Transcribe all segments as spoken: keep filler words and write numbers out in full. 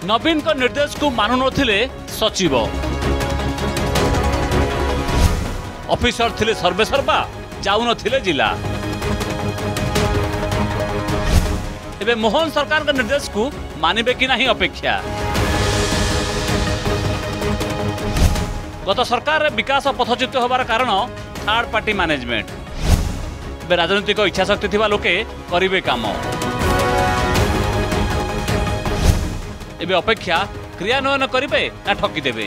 नवीन को निर्देश को मानु नथिले सचिव ऑफिसर थिले सर्वे सर्वा जाऊ नथिले जिला। एबे मोहन सरकार का निर्देश को मानिबे कि नहीं अपेक्षा। गत सरकार विकास पथच्युत होबार कारण थर्ड पार्टी मैनेजमेंट। बे राजनीतिक इच्छा शक्ति थिबा लोके करिवे काम। एबे अपेक्षा क्रियान्वयन करिवे ना ठकी देबे।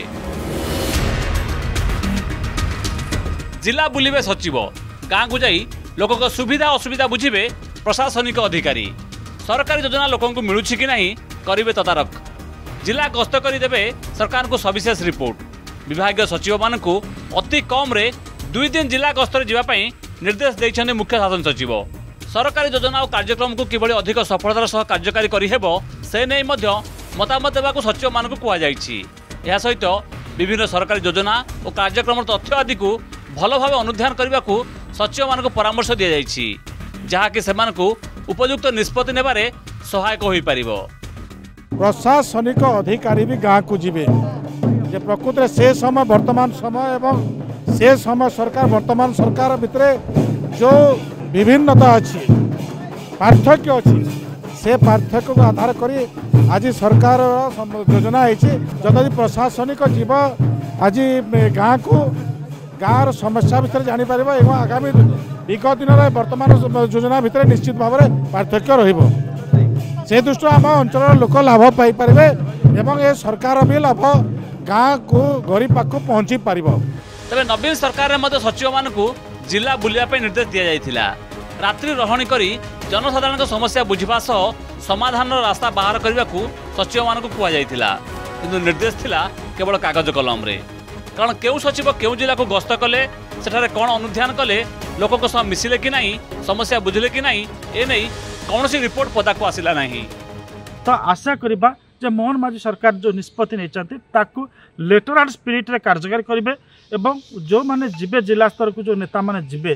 जिला बुलिबे सचिव, गाँ को जाई लोक सुविधा असुविधा बुझिबे प्रशासनिक अधिकारी। सरकारी योजना लोकों को मिलूछि कि नहीं करिवे तदारक। जिला गस्त करि देबे सरकार को सविशेष रिपोर्ट। विभागीय सचिव मानकु अति कम रे दुई दिन जिला गस्तर जीवाई निर्देश देइछन्ते मुख्य शासन सचिव। सरकारी योजना और कार्यक्रम को किभली अधिक सफलतार सह कार्यकारी करिहेबो से नै मध्य मतामत देबाकु सचिव मानकु कुआ जाइछि। एहा सहित विभिन्न सरकारी योजना और कार्यक्रम तथ्य आदि को भल भाव अनुध्यान करबाकु सचिव मानकु परामर्श दिया जाइछि, जहाकि सेमानकु उपयुक्त निष्पत्ति नेबारे सहायक होई परिबो। प्रशासनिक अधिकारी भी गाँ को जीवे जे प्रकृत से समय वर्तमान समय एवं से समय सरकार वर्तमान सरकार भितर जो विभिन्नता अच्छी पार्थक्य अच्छी से पार्थक्य को आधार करी आज सरकार योजना जदि प्रशासनिक जीव आज गाँ को गाँव समस्या भितर जापर एवं आगामी विगत दिन में वर्तमान योजना भितर निश्चित भाव में पार्थक्य रहिबो। से दृष्टि आम अंचल लोक लाभ पाइपर एवं ये सरकार भी लाभ गाँ को गरीब पाक पहुँची पार। तबे नवीन सरकार में सचिव मानकु जिला बुलिया निर्देश दि जाइथिला। रात्रि रहणी करी जनसाधारण समस्या बुझा सह समाधान रास्ता बाहर करने को सचिव मानकु कुआ जाइथिला, किंतु निर्देश थिला केवल कागज कलम रे। कारण केउ सचिव केउ जिला को गस्त कले सेठारे कौन अनुध्यान कले लोक सह मिसिले कि नहीं समस्या बुझिले कि नहीं ए नहीं कौनसी रिपोर्ट पदा को आसिला नहीं। तो आशा करिबा जे मोहन माझी सरकार जो निष्पत्ति नहीं लेटर एंड स्पिरिट रे कार्यकारी करेंगे एवं जो माने जिबे जिला स्तर को जो नेता माने जिबे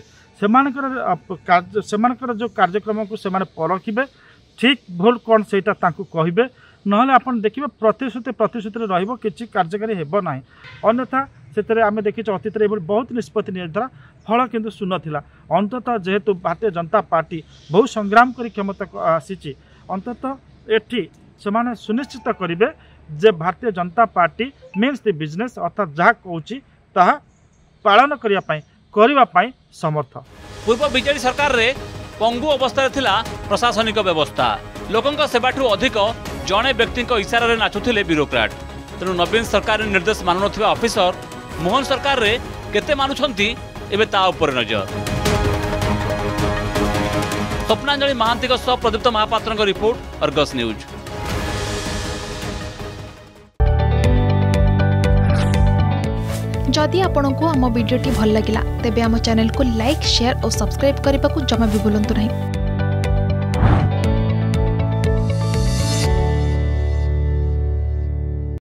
सेमानकर जो कार्यक्रम को सेमाने परखिबे ठीक भूल कौन सेटा तांकु कहिबे नहले आपण देखिबे प्रतिश्रुति प्रतिश्रुति रहिबो किछि कार्यकारी हेबो नाही। अन्यथा सेतरे आमे देखि अतीत रे बहुत निष्पत्ति नियंत्रण फल किंतु सुन थिला। अंततः जेहेतु भारतीय जनता पार्टी बहुत संग्राम करी क्षमता को आसीची अंततः एठी सेमाने सुनिश्चित करिवे जे Bharatiya Janata party means the business अर्थात जहाँ कहूँ ताहा पालन करिया पई करिवा पई समर्थ। पूर्व बीजेडी सरकार रे पंगु अवस्था थिला प्रशासनिक व्यवस्था। लोकंक सेवाठू अधिक जड़े व्यक्ति इशारा रे नाचुथिले ब्यूरोक्राट। तेणु नवीन सरकार निर्देश मानु नथिबा ऑफिसर मोहन सरकार रे केते मानुछंती एबे ता उपर नजर। स्वप्नांजलि महांती सह प्रदीप्त महापात्र रिपोर्ट, अर्गस न्यूज। जदि आपंक आम भिडी भल लगा तेब आम चैनल को लाइक शेयर और सब्सक्राइब करने को जमा भी भूलु नहीं।